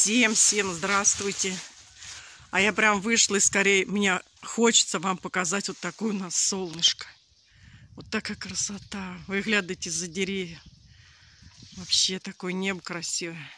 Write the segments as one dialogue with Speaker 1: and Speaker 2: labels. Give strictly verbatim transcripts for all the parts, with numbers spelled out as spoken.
Speaker 1: Всем-всем здравствуйте. А я прям вышла и скорее, мне хочется вам показать вот такое у нас солнышко. Вот такая красота. Вы глядите за деревья. Вообще такое небо красивое.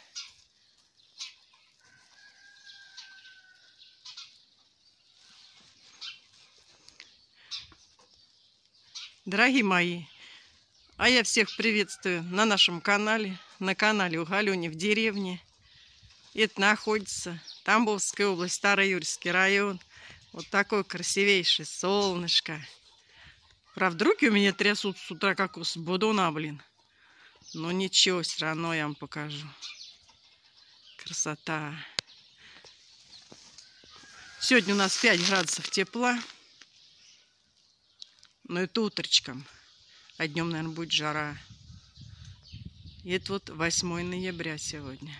Speaker 1: Дорогие мои, а я всех приветствую на нашем канале, на канале у Галюни в деревне. Это находится Тамбовская область, Староюрьский район. Вот такое красивейшее солнышко. Правда, руки у меня трясут с утра, как у бодуна, блин. Но ничего, все равно я вам покажу. Красота. Сегодня у нас пять градусов тепла. Но это утречком. А днем, наверное, будет жара. И это вот восьмое ноября сегодня.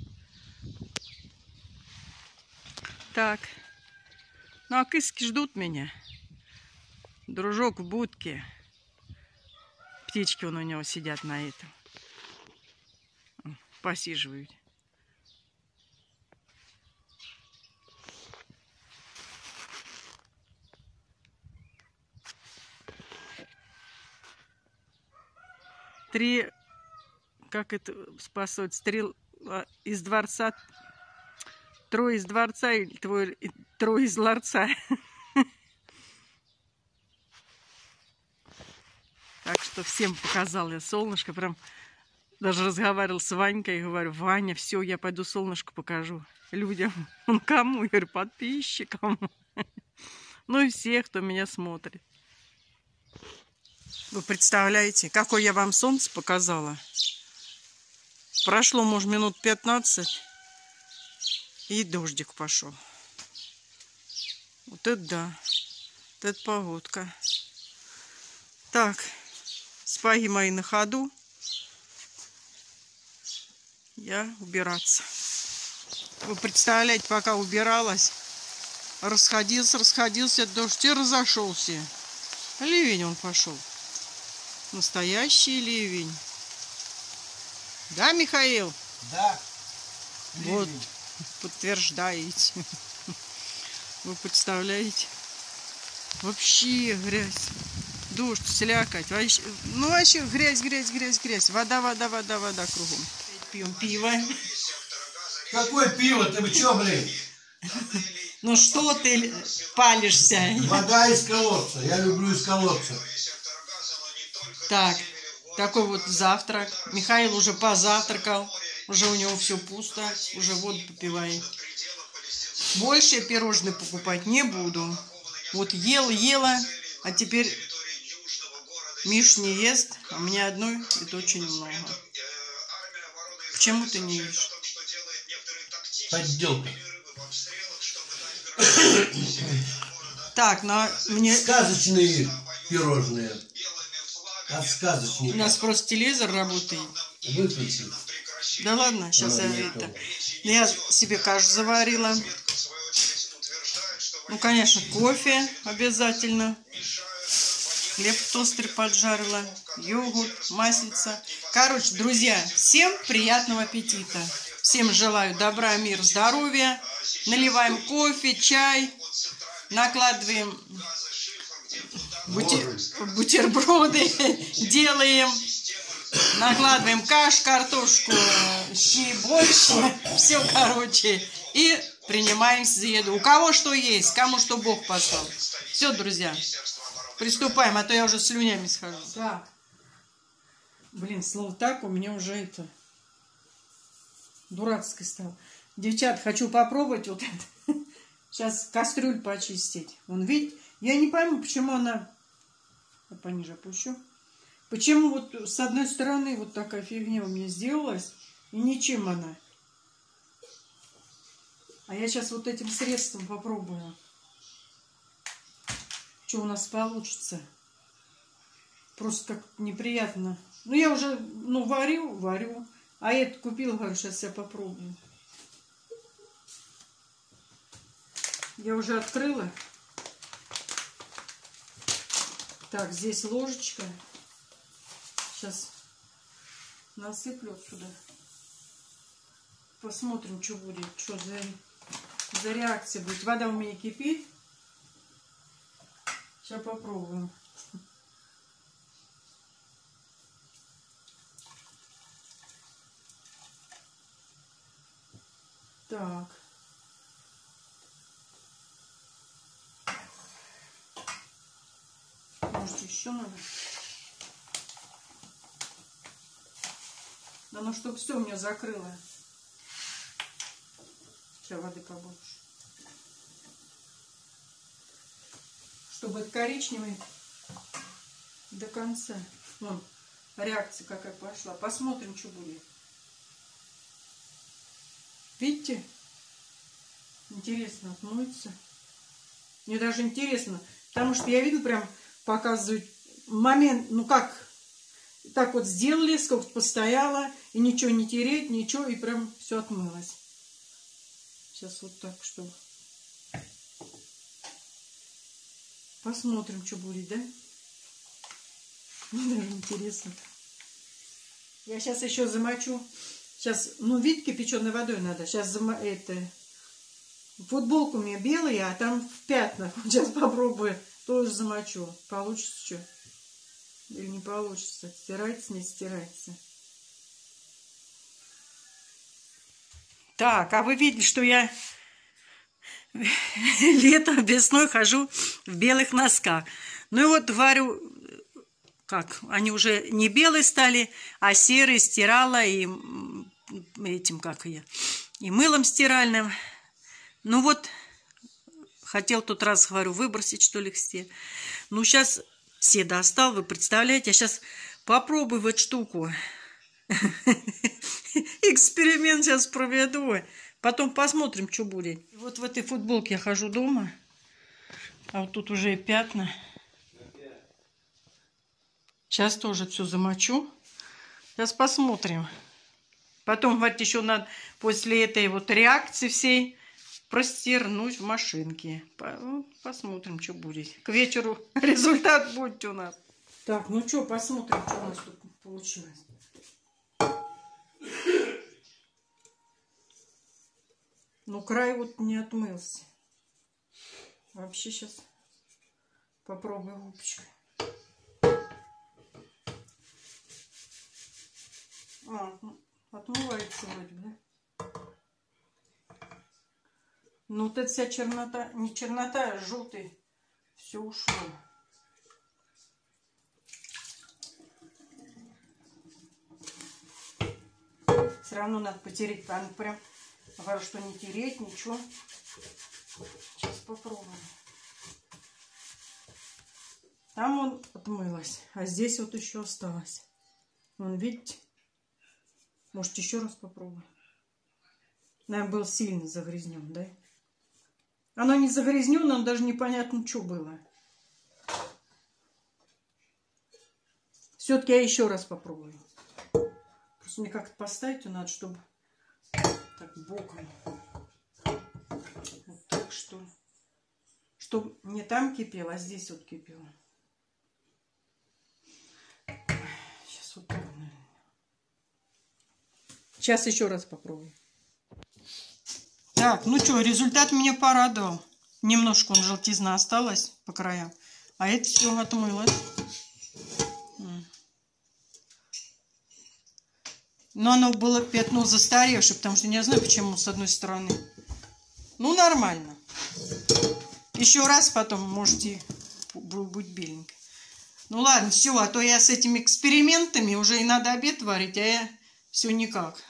Speaker 1: Так. Ну, а кыски ждут меня. Дружок в будке. Птички вон у него сидят на этом. Посиживают. Три, как это спасать, три из дворца, трое из дворца и твой, трое из ларца. Так что всем показал я солнышко, прям даже разговаривал с Ванькой и говорю: Ваня, все, я пойду солнышко покажу людям. Он кому? Я говорю: подписчикам. Ну и всех, кто меня смотрит. Вы представляете, какое я вам солнце показала? Прошло, может, минут пятнадцать, и дождик пошел. Вот это да, вот это погодка. Так, спаги мои на ходу. Я убираться. Вы представляете, пока убиралась, расходился, расходился дождь и разошелся. Ливень он пошел. Настоящий ливень. Да, Михаил?
Speaker 2: Да.
Speaker 1: Вот, подтверждаете. Вы представляете? Вообще грязь. Дождь, слякоть. Вообще, ну вообще грязь, грязь, грязь, грязь. Вода, вода, вода, вода кругом. Пьем пиво.
Speaker 2: Какое пиво? Ты чё, блин?
Speaker 1: Ну что ты палишься?
Speaker 2: Вода из колодца. Я люблю из колодца.
Speaker 1: Так, такой вот завтрак. Михаил уже позавтракал. Уже у него все пусто. Уже воду попивает. Больше я пирожные покупать не буду. Вот ел, ела. А теперь Миш не ест. А мне одной это очень много. Почему ты не ешь?
Speaker 2: Подделка.
Speaker 1: Так, но мне...
Speaker 2: Сказочные пирожные. От сказочника.
Speaker 1: У нас просто телевизор работает.
Speaker 2: Выключи.
Speaker 1: Да ладно, сейчас я это... Я себе кашу заварила. Ну, конечно, кофе обязательно. Хлеб в тостере поджарила. Йогурт, маслица. Короче, друзья, всем приятного аппетита. Всем желаю добра, мира, здоровья. Наливаем кофе, чай. Накладываем бутер... бутерброды. Делаем. Накладываем кашу, картошку, щи, борщ. Все, короче. И принимаемся за еду. У кого что есть, кому что Бог послал. Все, друзья. Приступаем, а то я уже слюнями схожу. Так. Блин, слово так у меня уже это... Дурацкой стало. Девчат, хочу попробовать вот это. Сейчас кастрюль почистить. Вон, видите, я не пойму, почему она... Я пониже опущу. Почему вот с одной стороны вот такая фигня у меня сделалась, и ничем она. А я сейчас вот этим средством попробую. Что у нас получится. Просто как неприятно. Ну, я уже, ну, варю, варю. А это купила, говорю, сейчас я попробую. Я уже открыла. Так, здесь ложечка. Сейчас насыплю сюда. Посмотрим, что будет, что за, за реакция будет. Вода у меня кипит. Сейчас попробуем. Так. Может, еще надо? Да ну, чтобы все у меня закрыло. Сейчас воды побольше. Чтобы это коричневый до конца. Вон, реакция какая пошла. Посмотрим, что будет. Видите? Интересно, отмоется. Мне даже интересно. Потому что я видела, прям показывают момент, ну как, так вот сделали, сколько постояло, и ничего не тереть, ничего, и прям все отмылось. Сейчас вот так, чтобы... Посмотрим, что будет, да? Мне даже интересно. Я сейчас еще замочу. Сейчас, ну, видите, кипяченой водой надо. Сейчас зам... это... Футболка у меня белая, а там в пятнах. Сейчас попробую. Тоже замочу. Получится что? Или не получится? Стирается, не стирается. Так, а вы видели, что я летом, весной хожу в белых носках. Ну и вот варю, как, они уже не белые стали, а серые стирала и этим, как я, и мылом стиральным. Ну вот, хотел тот раз, говорю, выбросить, что ли, все. Ну, сейчас все достал, вы представляете, я сейчас попробую в эту штуку. Эксперимент сейчас проведу. Потом посмотрим, что будет. Вот в этой футболке я хожу дома. А вот тут уже и пятна. Сейчас тоже все замочу. Сейчас посмотрим. Потом, говорит, еще надо после этой вот реакции всей простернуть в машинке. Посмотрим, что будет. К вечеру результат будет у нас. Так, ну что, посмотрим, что у нас тут получилось. Ну, край вот не отмылся. Вообще сейчас попробую губочкой. А, отмывается вроде бы, да? Ну, вот эта вся чернота, не чернота, а желтый, все ушло. Все равно надо потереть, там прям, говорю, что не тереть, ничего. Сейчас попробуем. Там он отмылась, а здесь вот еще осталось. Вон, видите? Может, еще раз попробуем. Наверное, был сильно загрязнен, да? Оно не загрязнено, но даже непонятно, что было. Все-таки я еще раз попробую. Просто мне как-то поставить надо, чтобы так боком. Вот так, что ли. Чтобы не там кипело, а здесь вот кипело. Сейчас вот так, наверное. Сейчас еще раз попробую. Так, ну что, результат меня порадовал. Немножко он желтизна осталась по краям. А это все отмылось. Но оно было пятно застаревшее, потому что не знаю, почему с одной стороны. Ну, нормально. Еще раз потом можете быть беленькой. Ну ладно, все, а то я с этими экспериментами уже и надо обед варить, а я все никак.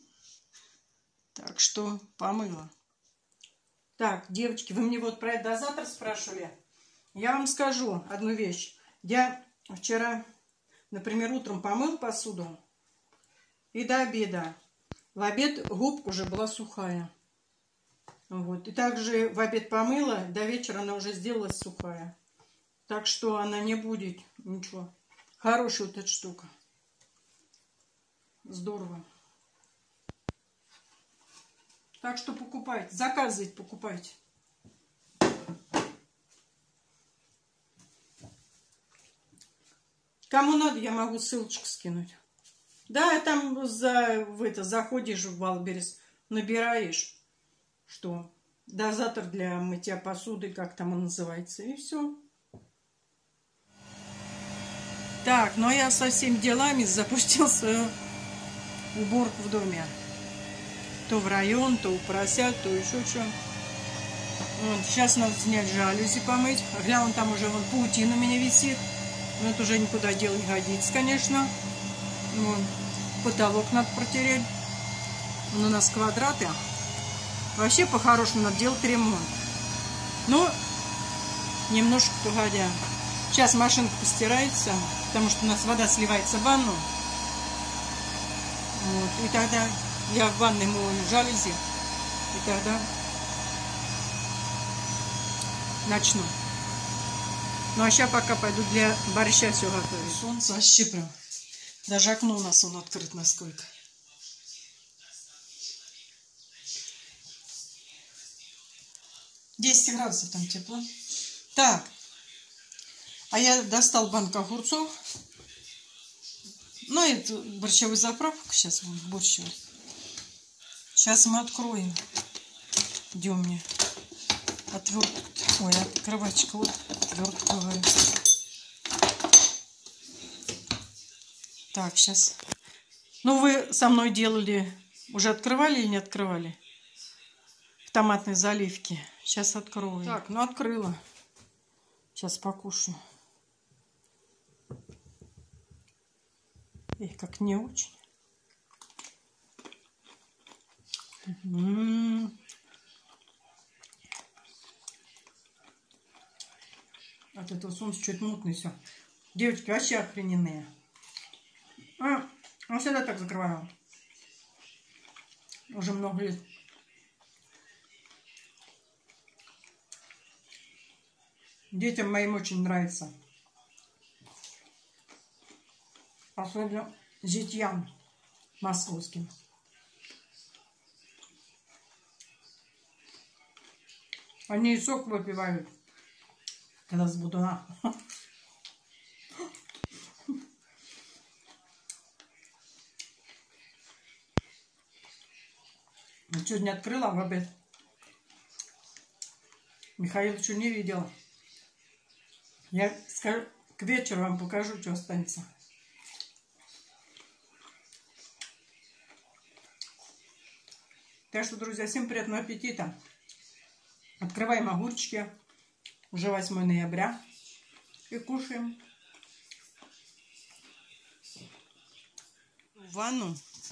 Speaker 1: Так что помыла. Так, девочки, вы мне вот про этот дозатор спрашивали. Я вам скажу одну вещь. Я вчера, например, утром помыл посуду. И до обеда. В обед губка уже была сухая. Вот. И также в обед помыла, до вечера она уже сделалась сухая. Так что она не будет ничего. Хорошая вот эта штука. Здорово. Так что покупайте. Заказывайте, покупайте. Кому надо, я могу ссылочку скинуть. Да, там за, в это, заходишь в Валберес, набираешь, что дозатор для мытья посуды, как там он называется, и все. Так, но я со всеми делами запустил свою уборку в доме. То в район, то у поросят, то еще что. Вот, сейчас надо снять жалюзи, помыть. Гляну, там уже вон паутина у меня висит. Но это уже никуда дело не годится, конечно. Вон, потолок надо протереть. Он у нас квадраты. Вообще, по-хорошему, надо делать ремонт. Но немножко погодя. Сейчас машинка постирается, потому что у нас вода сливается в ванну. Вот, и тогда я в ванной мою жалюзи. И тогда начну. Ну а сейчас пока пойду для борща все готовить. Солнце вообще прям. Даже окно у нас он открыт насколько. десять градусов там тепло. Так. А я достал банку огурцов. Ну, это борщевую заправку сейчас борщ. Сейчас мы откроем. Где у меня отвертка? Ой, открывачка. Вот отвертка, говорю. Так, сейчас. Ну, вы со мной делали, уже открывали или не открывали? В томатной заливке. Сейчас открою. Так, ну открыла. Сейчас покушаю. Эх, как не очень. М-м-м. От этого солнца чуть мутный все. Девочки вообще охрененные. А, он всегда так закрывал. Уже много лет. Детям моим очень нравится. Особенно зятьям московским. Они и сок выпивают, когда с будуна. Сегодня открыла в обед. Михаил еще не видела. Я скажу, к вечеру вам покажу, что останется. Так что, друзья, всем приятного аппетита. Открываем огурчики. Уже восьмое ноября. И кушаем. В ванну.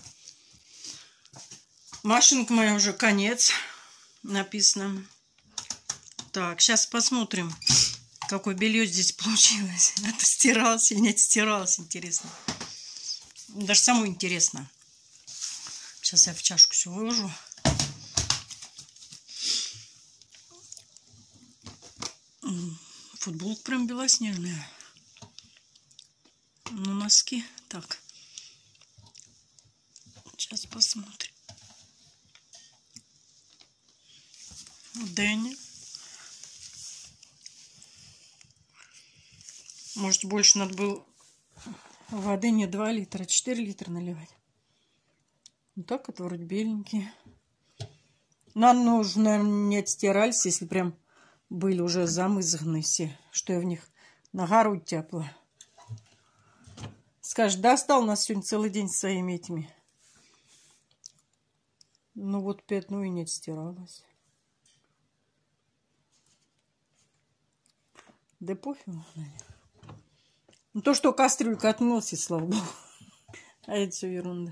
Speaker 1: Машинка моя уже конец. Написано. Так, сейчас посмотрим, какое белье здесь получилось. Это стиралось или не стиралось, интересно. Даже самому интересно. Сейчас я в чашку все выложу. Футболка прям белоснежная. Ну, носки. Так. Сейчас посмотрим. Дэнни. Может, больше надо было воды не два литра, а четыре литра наливать. Ну так, это вроде беленькие. Нам нужно, наверное, не отстирались, если прям были уже замызганные все, что я в них на гору тяпла. Скажешь, достал нас сегодня целый день с своими этими. Ну вот пятно и не отстиралось. Да пофиг, наверное. Ну то, что кастрюлька отмылась, и слава богу. А это все ерунда.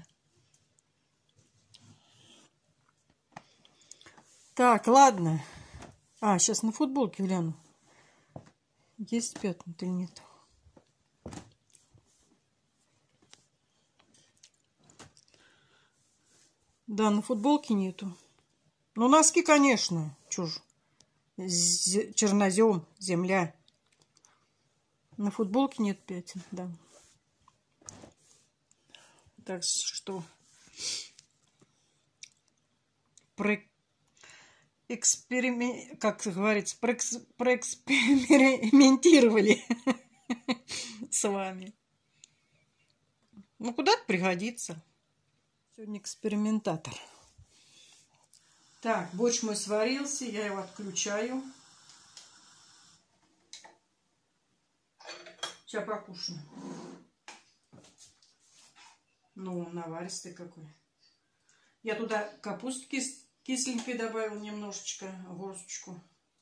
Speaker 1: Так, ладно. А, сейчас на футболке гляну. Есть пятна или нет? Да, на футболке нету. Ну, носки, конечно. Чушь. Чернозем, земля. На футболке нет пятен, да. Так что про эксперимент, как говорится, проэкс... проэкспериментировали с вами. Ну, куда-то пригодится. Сегодня экспериментатор. Так, борщ мой сварился, я его отключаю. Сейчас покушаю. Ну, наваристый какой. Я туда капустки кисленькой добавил немножечко, горсточку.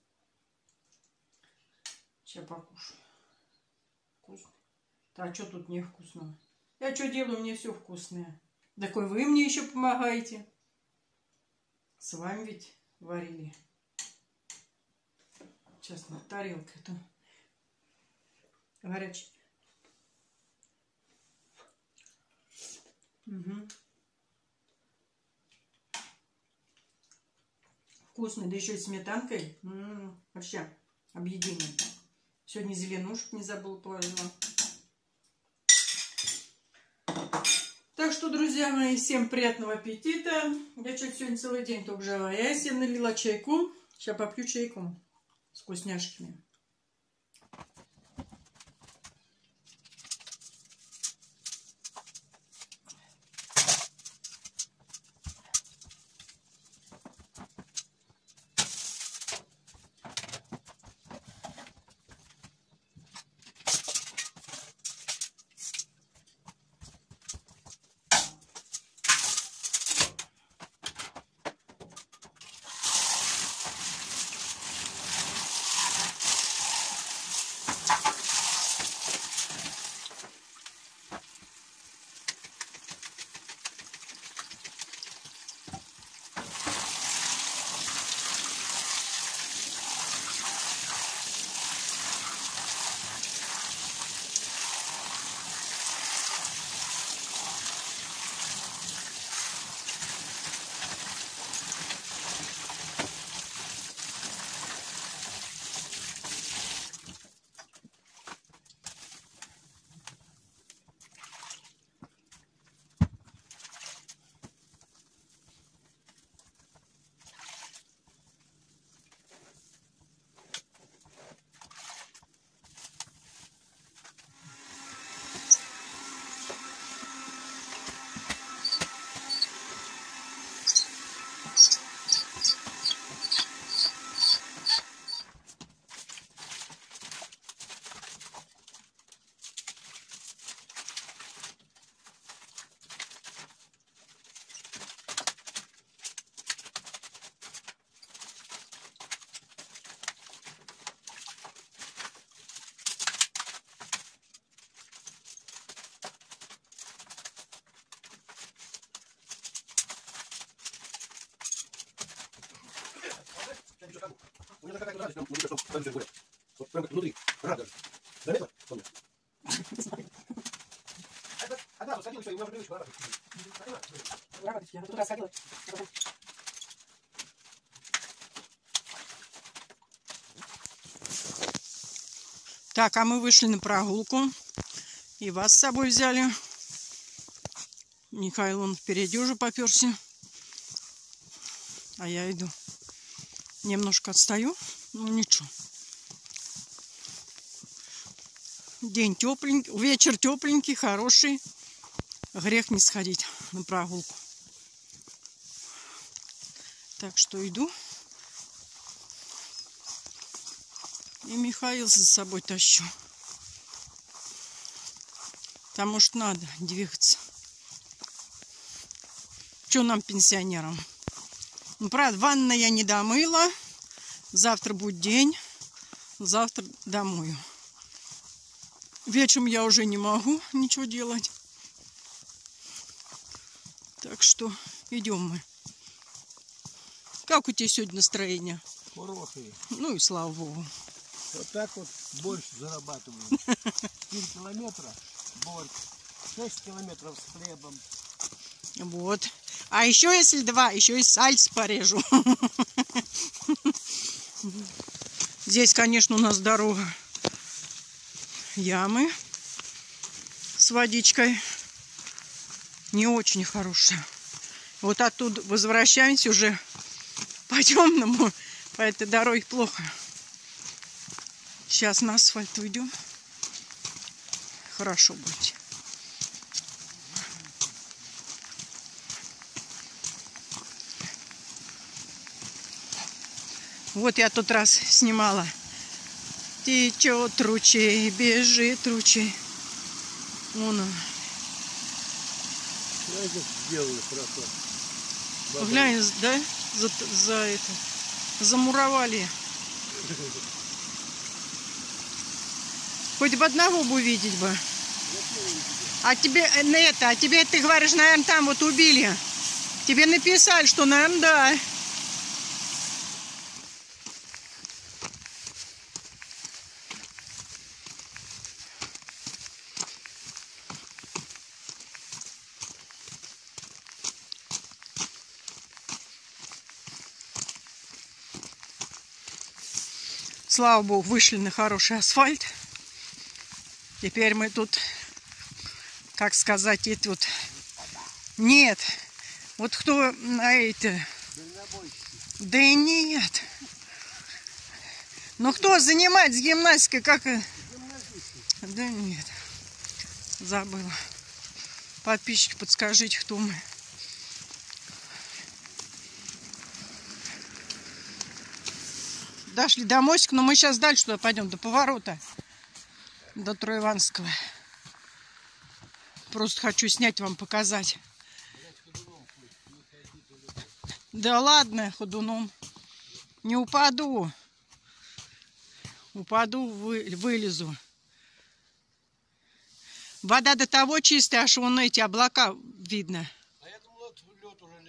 Speaker 1: Сейчас покушаю. Вкусно. А что тут невкусного? Я что делаю, мне все вкусное. Такой вы мне еще помогаете. С вами ведь варили. Сейчас на тарелке это горячий. Угу. Вкусно, да еще и сметанкой. М-м, вообще объедение. Сегодня зеленушек не забыл положила. Так что, друзья мои, всем приятного аппетита. Я что-то сегодня целый день только жила. Я себе налила чайку. Сейчас попью чайку с вкусняшками.
Speaker 2: У меня такая радость, прям, ну, что прям все гулять. Вот прям как внутри. Радость. Заметила? Помню. Одна вот сходила, и у меня привычка работать.
Speaker 1: Работать я. Вот туда сходила. Так, а мы вышли на прогулку. И вас с собой взяли. Михаил, он впереди уже поперся. А я иду. Немножко отстаю, ну ничего. День тепленький, вечер тепленький, хороший. Грех не сходить на прогулку. Так что иду. И Михаил за собой тащу. Потому что надо двигаться. Что нам, пенсионерам? Ну, правда, ванна я не домыла. Завтра будет день. Завтра домою. Вечером я уже не могу ничего делать. Так что идем мы. Как у тебя сегодня настроение?
Speaker 2: Хорошие.
Speaker 1: Ну и слава богу.
Speaker 2: Вот так вот борщ зарабатываем. четыре километра борщ. шесть километров с хлебом.
Speaker 1: Вот. А еще если два, еще и сальс порежу. Здесь, конечно, у нас дорога. Ямы с водичкой. Не очень хорошая. Вот оттуда возвращаемся уже по темному. По этой дороге плохо. Сейчас на асфальт уйдем. Хорошо будет. Вот я тот раз снимала. Течет ручей, бежит ручей. Вон он.
Speaker 2: Сделали хорошо.
Speaker 1: Глянь, да? За, за это. Замуровали. Хоть бы одного бы увидеть бы. А тебе на это, а тебе ты говоришь, наверное, там вот убили. Тебе написали, что, наверное, да. Слава богу, вышли на хороший асфальт. Теперь мы тут, как сказать, это вот... Нет. Вот кто на это... Да и нет. Ну кто занимается гимнастикой, как... Да нет. Забыла. Подписчики, подскажите, кто мы. Дошли до мостика, но мы сейчас дальше туда пойдем, до поворота. До Троеванского. Просто хочу снять вам, показать. Да ладно, ходуном. Не упаду. Упаду, вы, вылезу. Вода до того чистая, аж вон эти облака видно.
Speaker 2: А я думал, лед уже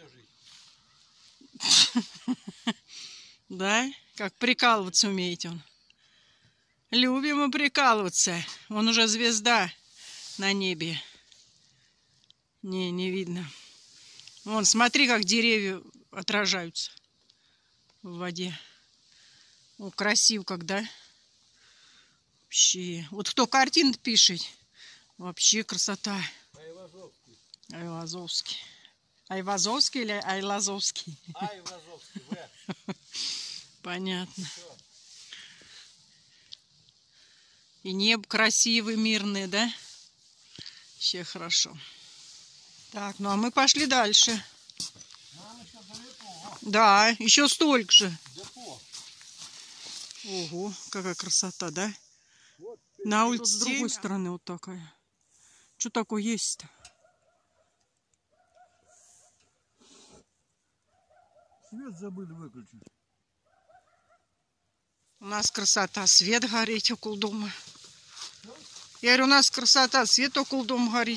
Speaker 2: лежит.
Speaker 1: Да? Как прикалываться умеет он. Любим мы прикалываться. Он уже звезда на небе. Не, не видно. Вон, смотри, как деревья отражаются в воде. О, красиво как, да? Вообще. Вот кто картин пишет, вообще красота.
Speaker 2: Айвазовский.
Speaker 1: Айвазовский. Айвазовский или Айлазовский?
Speaker 2: Айвазовский, вы.
Speaker 1: Понятно. И небо красивое, мирное, да? Вообще хорошо. Так, ну а мы пошли дальше.
Speaker 2: Нам еще далеко.
Speaker 1: Да, еще столько же.
Speaker 2: Депо.
Speaker 1: Ого, какая красота, да?
Speaker 2: Вот,
Speaker 1: На улице с другой стороны вот такая. Что такое есть-то?
Speaker 2: свет забыли выключить.
Speaker 1: У нас красота, свет горит около дома. Я говорю, у нас красота, свет около дома горит.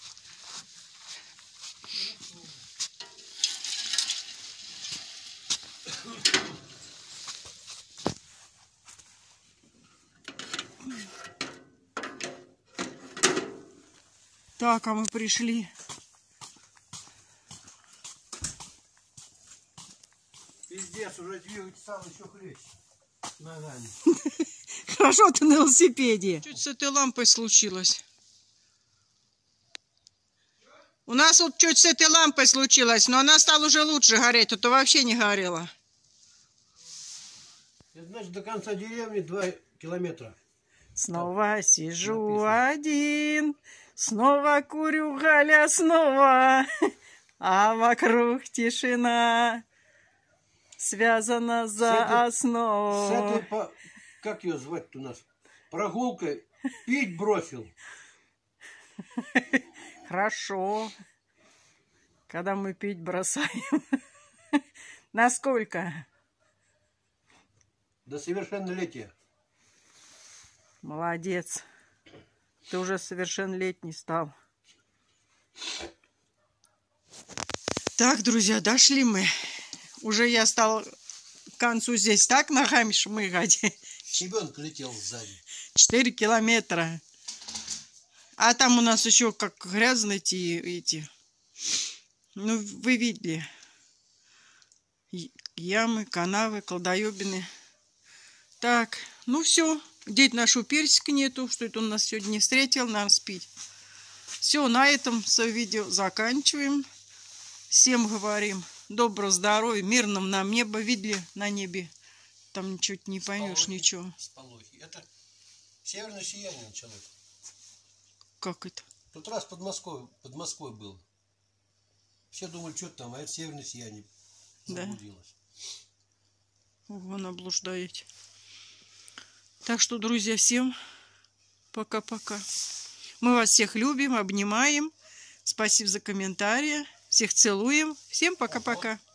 Speaker 1: Так, а мы пришли.
Speaker 2: Пиздец, уже двигать стал еще хлеще. Ногами.
Speaker 1: Хорошо ты на велосипеде. Чуть с этой лампой случилось. У нас вот чуть с этой лампой случилось, но она стала уже лучше гореть, а то вообще не горела.
Speaker 2: Это значит, до конца деревни два километра.
Speaker 1: Снова сижу написано. Один, снова курю, Галя, снова, а вокруг тишина, связана за
Speaker 2: этой,
Speaker 1: основу.
Speaker 2: С этой, по... как ее звать-то у нас? Прогулкой пить бросил.
Speaker 1: Хорошо, когда мы пить бросаем. Насколько?
Speaker 2: До совершеннолетия.
Speaker 1: Молодец. Ты уже совершеннолетний стал. Так, друзья, дошли мы. Уже я стал к концу здесь так ногами шмыгать.
Speaker 2: Щебенка летел сзади.
Speaker 1: Четыре километра. А там у нас еще как грязные эти, эти. Ну, вы видели. Ямы, канавы, колдоебины. Так, ну все. Деть нашего персика нету. Что это он нас сегодня не встретил, наверное, спить. Все, на этом свое видео заканчиваем. Всем говорим доброго здоровья, мирном нам небо. Видели на небе? Там ничего не поймешь,
Speaker 2: Сполохи.
Speaker 1: ничего.
Speaker 2: Сполохи. Это северное сияние началось.
Speaker 1: Как это?
Speaker 2: В тот раз под Москвой, под Москвой было. Все думали, что там, а это северное сияние.
Speaker 1: Да.
Speaker 2: Заблудилось.
Speaker 1: Вон блуждаете. Так что, друзья, всем пока-пока. Мы вас всех любим, обнимаем. Спасибо за комментарии. Всех целуем. Всем пока-пока.